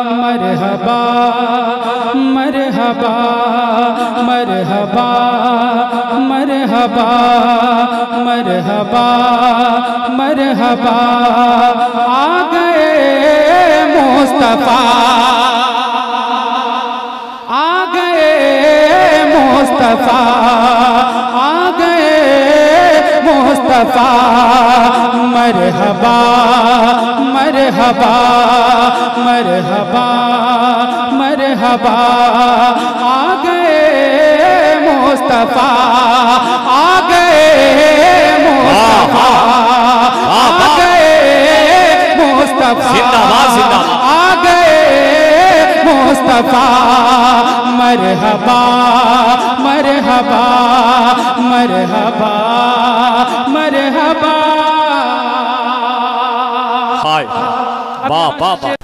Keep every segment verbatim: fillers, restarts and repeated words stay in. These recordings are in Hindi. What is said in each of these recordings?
मरहबा मरहबा मरहबा मरहबा मरहबा मरहबा आ गए मुस्तफा आ गए मुस्तफा आ गए मुस्तफा मरहबा मरहबा मरहबा मरहबा आ गए मुस्तफा आ गए मुस्तफा आ गए मुस्तफा जिंदाबाद जिंदाबाद आ गए मुस्तफा मरहबा मरहबा मरहबा मरहबा। हाय वाह वाह वाह।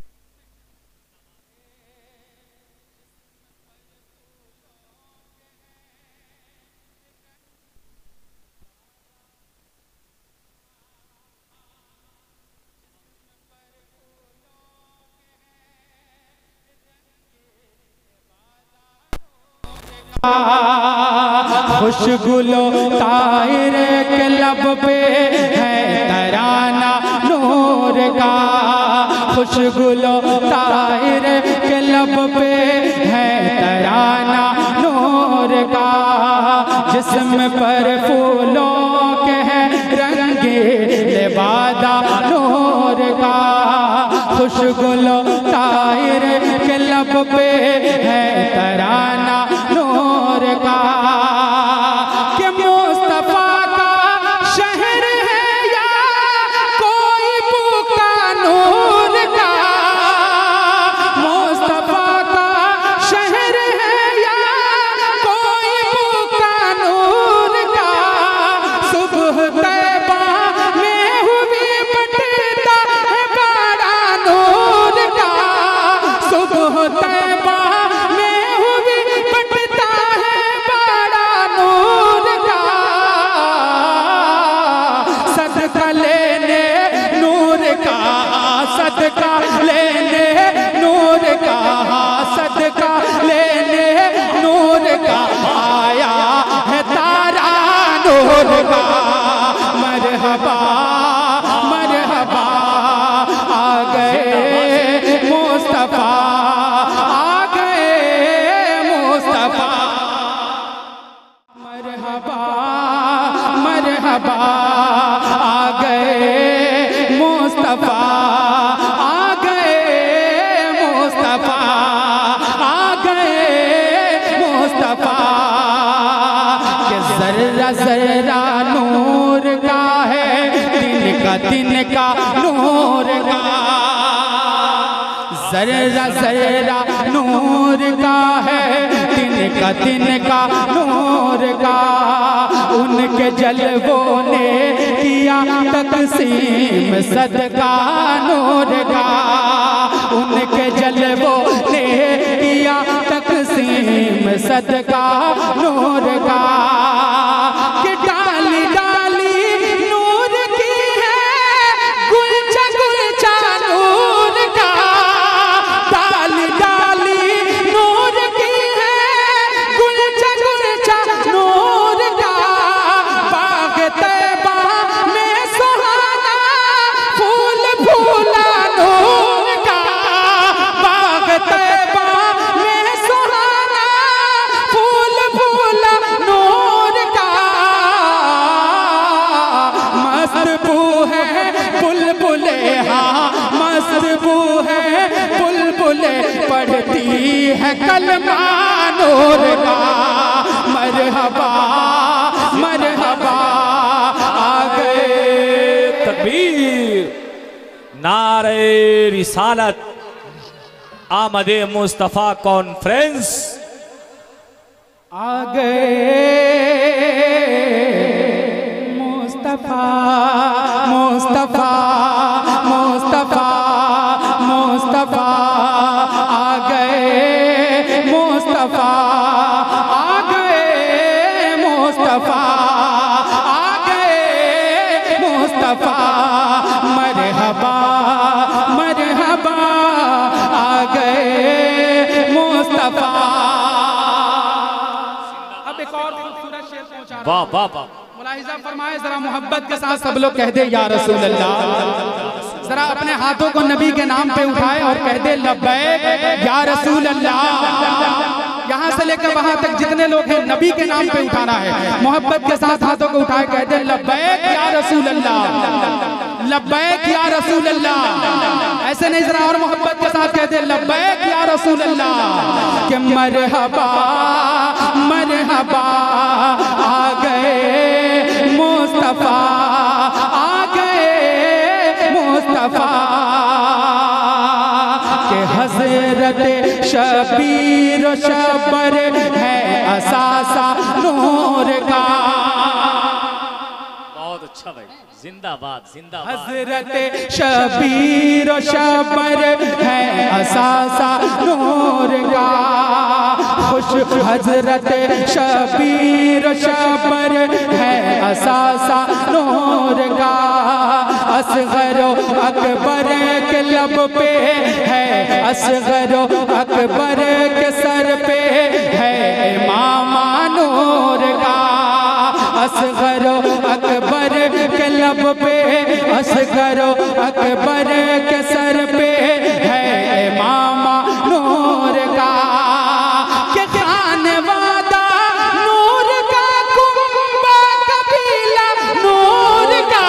खुशगुलो ताहिर के लब पे है तराना नूर का खुशगुलो ताहिर के लब पे है तराना नूर का जिस्म पर फूलों के है रंगे लिबादा नूर का खुशगुलो ताहिर के लब पे है तराना नूर का कि मुस्तफा का शहर है या कोई भूखा नूर का मुस्तफा का शहर है या कोई भूखा नूर का सुबह तैबा में हुई बटता है बड़ा नूर का सुबह तैबा सदका लेने नूर का सदका लेने नूर का आया है तारा नूर का मरहबा मरहबा आ गए मुस्तफा आ गए मुस्तफा मरहबा मरहबा आ गए मुस्तफा आ गए मुस्तफा आ गए मुस्तफा के जर्रा जर्रा नूर का है दिन का दिन का नूर का जर्रा जर्रा नूर का है दिन का दिन का नूर का उनके जलवों ने किया तकसीम सदका नूर का उनके जलवों ने किया तकसीम सदका नूर का कि डाली डाली नूर की है गुलचा गुलचा नूर का डाली डाली नूर की है गुलचा गुलचा नूर का बाग तैबा में सुहाना फूल फूला नूर का बाग तैबा में सुहाना फूल फूला नूर का मस्त बू है बुलबुले हाँ मस्त बू है बुलबुले पढ़ती है कलमा नूर का मरहबा मरहबा आ गए तकबीर नारे रिसालत आमदे मुस्तफ़ा कॉन्फ्रेंस आ गए मुस्तफा मुस्तफा मुस्तफा मुस्तफा आ गए मुस्तफा आ गए मुस्तफा आ गए मुस्तफा मरहबा मरहबा आ गए वाह वाह वाह। मुलाहिजा फरमाए जरा मोहब्बत के साथ सब लोग कह दे या रसूल अल्लाह। जरा अपने हाथों को नबी के नाम पे उठाए और कह दे लब्बैक या रसूल अल्लाह। यहाँ से लेकर वहां तक जितने लोग हैं नबी के नाम पे उठाना है। मोहब्बत के साथ हाथों को उठाए कह दे लब्बैक या रसूल अल्लाह, लब्बैक या रसूल अल्लाह। ऐसे नहीं, जरा और मोहब्बत के साथ कह दे लब्बैक या रसूल अल्लाह। कि मरहबा मरहबा आ गए मुस्तफा, आ गए मुस्तफा के हजरत शबीर शबर है असासा नूर का। बहुत अच्छा भाई, जिंदाबाद जिंदाबाद। हजरत शबीर शबर है असासा नूर का, खुश हजरत शबीर शबर है असासा नूर का। असगरो अकबर के लब पे है, असगरो अकबर के सर पे है इमामा नूर का। असगरो अकबर के लब पे, असगरो अकबर के सर पे है इमामा नूर का। के खानवादा नूर का, कुंबा कबीला नूर का।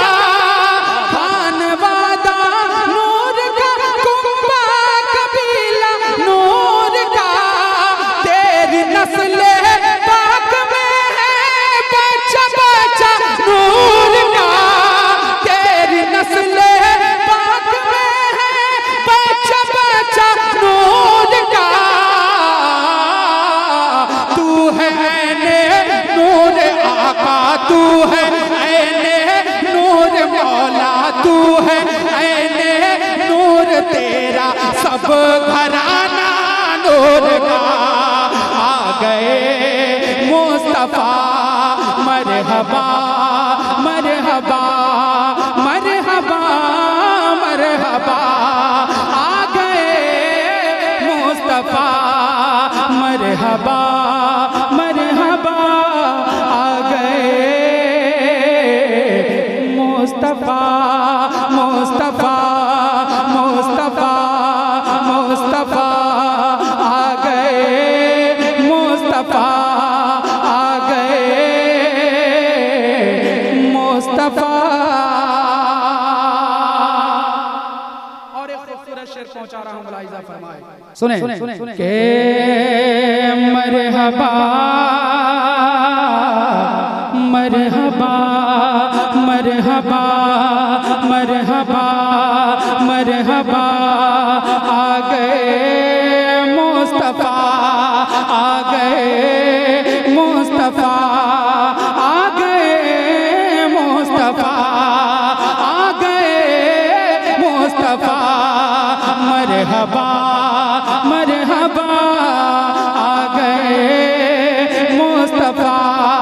खानवादा नूर का, कुंबा कबीला नूर का। तेरी नस्ल पाक में है बच्चा बच्चा नूर का। तेरी नस्ल पाक में है बच्चा बच्चा नूर का। तू है ऐने नूर आका, तू है ऐने नूर मौला, तू है ऐने नूर तेरा सब घराना नूर का। आ गए मुस्तफा मरहबा मरहबा मरहबा मरहबा। आ गए मुस्तफा मरहबा मरहबा। आ गए मुस्तफा मुस्तफा मुस्तफा मुस्तफा। आ गए मुस्तफा, आ गए मुस्तफा। और एक खूबसूरत शेर पहुंचा रहा हूं, मुलाहिजा फरमाए सुने सुने के मरहबा मरहबा मरहबा मरहबा मरहबा। आ गए मुस्तफा, आ गए मुस्तफा, आ गए मुस्तफा, आ गए मुस्तफा। मरहबा मरहबा। आ गए मुस्तफा।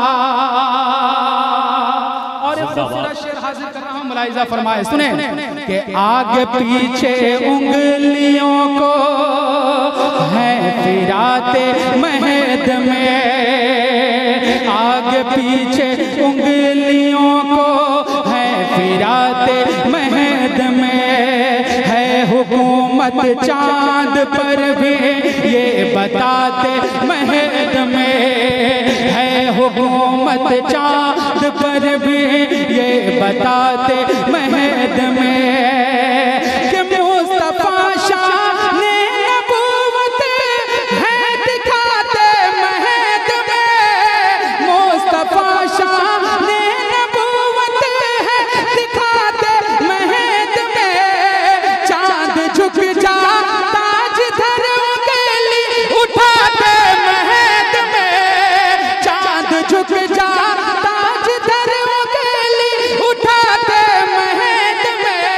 और एक खूबसूरत शेर हाजिर कर रहा हूं, मुलाहिजा फरमाए सुने कि आगे पीछे उंगलियों को है फिराते महद में। आगे पीछे उंगलियों को है फिराते महद में। है हुकूमत चांद पर भी ये बताते महद में। है हुकूमत चांद पर भी ये बताते महद में। कि मुस्तफा शाह ने नबूवत है दिखाते महद में। मुस्तफा शाह ने नबूवत है दिखाते महद में। चांद झुक जाता जिधर उंगली उठाते महद में। चांद झुक जाता जिधर उंगली उठाते महद में।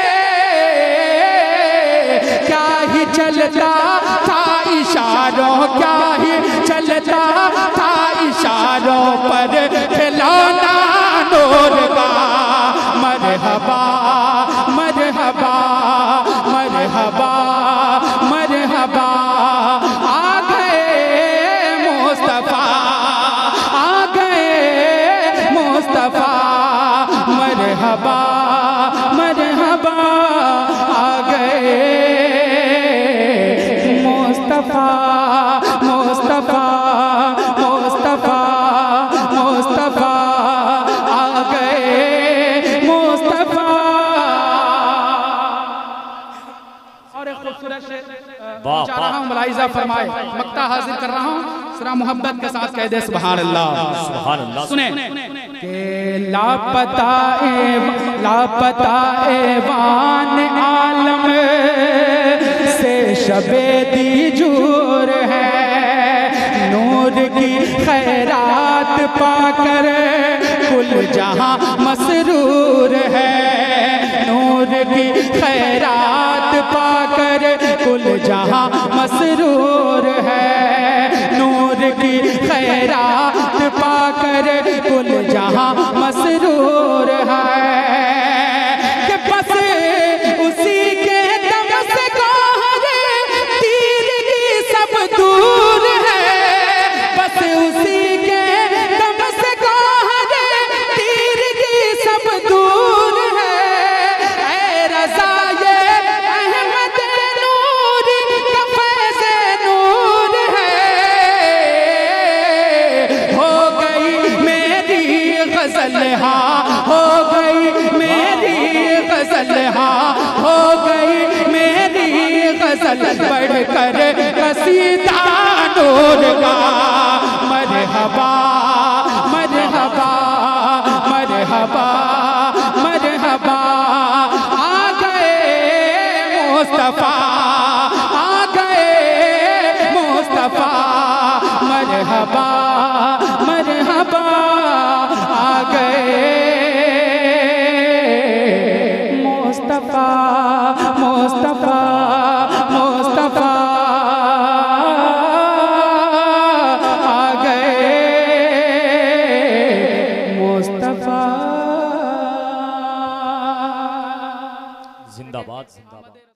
क्या ही चलता था इशारों, क्या ही चलता था इशारों पर खिलौना नूर का। मरहबा मरहबा मरहबा मरहबा। आ गए मुस्तफा, आ गए मुस्तफा मुस्तफा मुस्तफा मुस्तफा आ गए मुस्तफा। और एक खूबसूरत से चाह रहा हूँ, मुलाहिजा फरमाए, मक्ता हाजिर कर रहा हूँ, जरा मोहब्बत के साथ कह दे सुभान अल्लाह सुभान अल्लाह। सुने के लापता ए लापता एवान आलम से शबे दीजूर है, नूर की खैरात पाकर कुल जहां मसरूर है, नूर की खैरात पाकर कुल जहां मसरूर है, नूर की खैरात पाकर कुल जहां मसरूर है। कि बस उसी के दम से कोहरे तीर की सब दूर है, बस उसी के दम से कोहरे तीर की सब दूर है। ऐ रज़ा ये अहमद नूरी का फैज़ नूर है, हो गई मेरी गज़ल हाँ, हो गई मेरी गज़ल हाँ, हो गई मेरी गज़ल बढ़कर कसीदा नूर का। मरहबा मरहबा मरहबा मरहबा आ गए मुस्तफा, आ गए मुस्तफा। मरहबा मरहबा आ गए मुस्तफा मुस्तफा मुस्तफा आ गए मुस्तफा। जिंदाबाद जिंदाबाद।